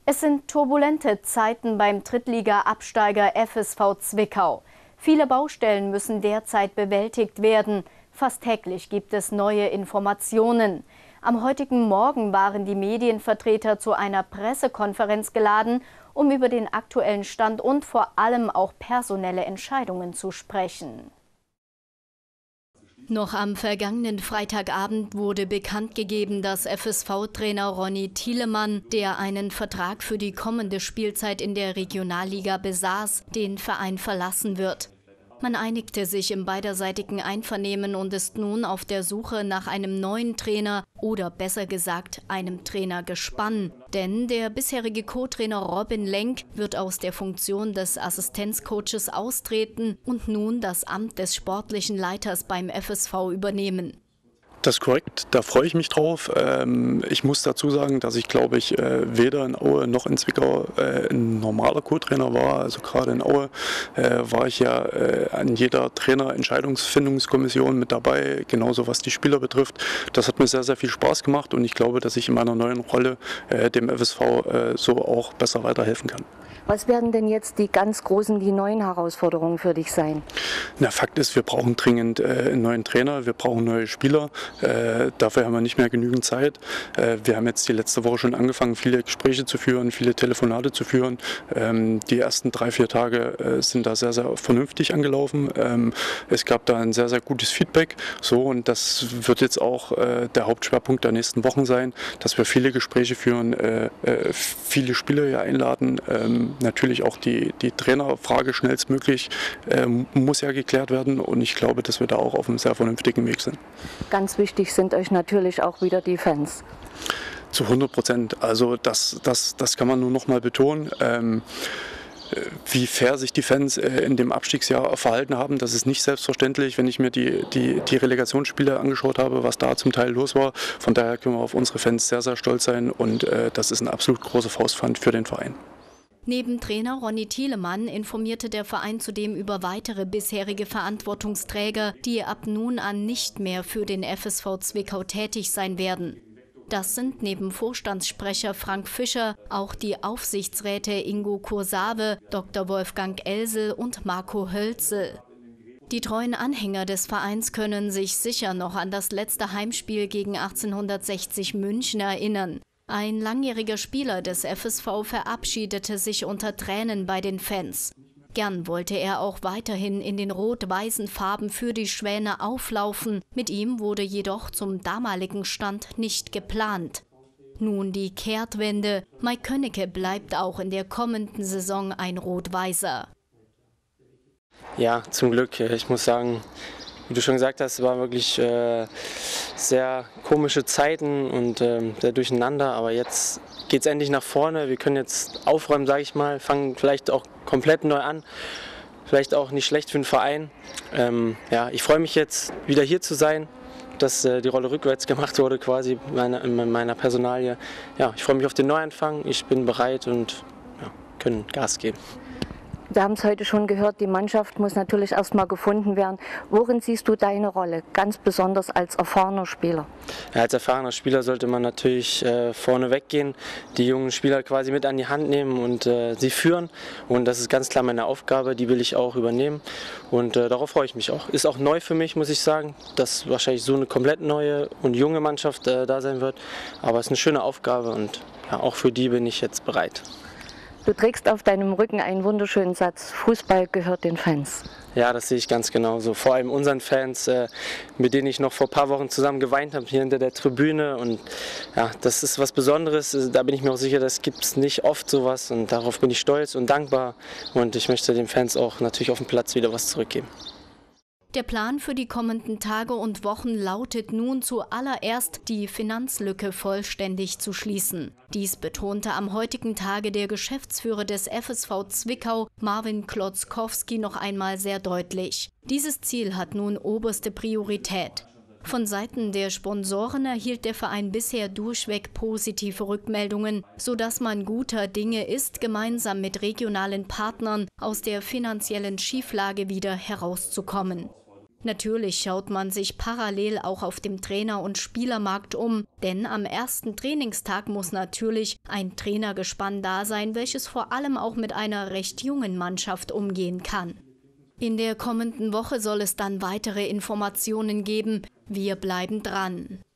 Es sind turbulente Zeiten beim Drittliga-Absteiger FSV Zwickau. Viele Baustellen müssen derzeit bewältigt werden. Fast täglich gibt es neue Informationen. Am heutigen Morgen waren die Medienvertreter zu einer Pressekonferenz geladen, um über den aktuellen Stand und vor allem auch personelle Entscheidungen zu sprechen. Noch am vergangenen Freitagabend wurde bekannt gegeben, dass FSV-Trainer Ronny Thielemann, der einen Vertrag für die kommende Spielzeit in der Regionalliga besaß, den Verein verlassen wird. Man einigte sich im beiderseitigen Einvernehmen und ist nun auf der Suche nach einem neuen Trainer oder besser gesagt einem Trainergespann. Denn der bisherige Co-Trainer Robin Lenk wird aus der Funktion des Assistenzcoaches austreten und nun das Amt des sportlichen Leiters beim FSV übernehmen. Das ist korrekt, da freue ich mich drauf. Ich muss dazu sagen, dass ich glaube ich weder in Aue noch in Zwickau ein normaler Co-Trainer war. Also gerade in Aue war ich ja an jeder Trainerentscheidungsfindungskommission mit dabei, genauso was die Spieler betrifft. Das hat mir sehr, sehr viel Spaß gemacht und ich glaube, dass ich in meiner neuen Rolle dem FSV so auch besser weiterhelfen kann. Was werden denn jetzt die ganz großen, die neuen Herausforderungen für dich sein? Na, Fakt ist, wir brauchen dringend einen neuen Trainer, wir brauchen neue Spieler. Dafür haben wir nicht mehr genügend Zeit. Wir haben jetzt die letzte Woche schon angefangen, viele Gespräche zu führen, viele Telefonate zu führen. Die ersten 3-4 Tage sind da sehr, sehr vernünftig angelaufen. Es gab da ein sehr, sehr gutes Feedback. So, und das wird jetzt auch der Hauptschwerpunkt der nächsten Wochen sein, dass wir viele Gespräche führen, viele Spieler hier einladen. Natürlich auch die Trainerfrage schnellstmöglich muss ja geklärt werden und ich glaube, dass wir da auch auf einem sehr vernünftigen Weg sind. Ganz wichtig sind euch natürlich auch wieder die Fans. Zu 100%. Also das kann man nur noch mal betonen. Wie fair sich die Fans in dem Abstiegsjahr verhalten haben, das ist nicht selbstverständlich, wenn ich mir die Relegationsspiele angeschaut habe, was da zum Teil los war. Von daher können wir auf unsere Fans sehr, sehr stolz sein und das ist ein absolut großer Faustpfand für den Verein. Neben Trainer Ronny Thielemann informierte der Verein zudem über weitere bisherige Verantwortungsträger, die ab nun an nicht mehr für den FSV Zwickau tätig sein werden. Das sind neben Vorstandssprecher Frank Fischer auch die Aufsichtsräte Ingo Kursave, Dr. Wolfgang Elsel und Marco Hölzel. Die treuen Anhänger des Vereins können sich sicher noch an das letzte Heimspiel gegen 1860 München erinnern. Ein langjähriger Spieler des FSV verabschiedete sich unter Tränen bei den Fans. Gern wollte er auch weiterhin in den rot-weißen Farben für die Schwäne auflaufen. Mit ihm wurde jedoch zum damaligen Stand nicht geplant. Nun die Kehrtwende. Mike Könnecke bleibt auch in der kommenden Saison ein Rot-Weißer. Ja, zum Glück. Ich muss sagen, wie du schon gesagt hast, es waren wirklich sehr komische Zeiten und sehr durcheinander, aber jetzt geht es endlich nach vorne. Wir können jetzt aufräumen, sage ich mal, fangen vielleicht auch komplett neu an, vielleicht auch nicht schlecht für den Verein. Ja, ich freue mich jetzt wieder hier zu sein, dass die Rolle rückwärts gemacht wurde quasi in meiner Personalie. Ja, ich freue mich auf den Neuanfang, ich bin bereit und ja, können Gas geben. Wir haben es heute schon gehört, die Mannschaft muss natürlich erstmal gefunden werden. Worin siehst du deine Rolle, ganz besonders als erfahrener Spieler? Ja, als erfahrener Spieler sollte man natürlich vorne weggehen, die jungen Spieler quasi mit an die Hand nehmen und sie führen. Und das ist ganz klar meine Aufgabe, die will ich auch übernehmen. Und darauf freue ich mich auch. Ist auch neu für mich, muss ich sagen, dass wahrscheinlich so eine komplett neue und junge Mannschaft da sein wird. Aber es ist eine schöne Aufgabe und ja, auch für die bin ich jetzt bereit. Du trägst auf deinem Rücken einen wunderschönen Satz, Fußball gehört den Fans. Ja, das sehe ich ganz genauso. Vor allem unseren Fans, mit denen ich noch vor ein paar Wochen zusammen geweint habe, hier hinter der Tribüne. Und ja, das ist was Besonderes. Da bin ich mir auch sicher, das gibt es nicht oft sowas. Und darauf bin ich stolz und dankbar. Und ich möchte den Fans auch natürlich auf dem Platz wieder was zurückgeben. Der Plan für die kommenden Tage und Wochen lautet nun zuallererst, die Finanzlücke vollständig zu schließen. Dies betonte am heutigen Tage der Geschäftsführer des FSV Zwickau, Marvin Klotzkowski, noch einmal sehr deutlich. Dieses Ziel hat nun oberste Priorität. Von Seiten der Sponsoren erhielt der Verein bisher durchweg positive Rückmeldungen, sodass man guter Dinge ist, gemeinsam mit regionalen Partnern aus der finanziellen Schieflage wieder herauszukommen. Natürlich schaut man sich parallel auch auf dem Trainer- und Spielermarkt um, denn am ersten Trainingstag muss natürlich ein Trainergespann da sein, welches vor allem auch mit einer recht jungen Mannschaft umgehen kann. In der kommenden Woche soll es dann weitere Informationen geben. Wir bleiben dran.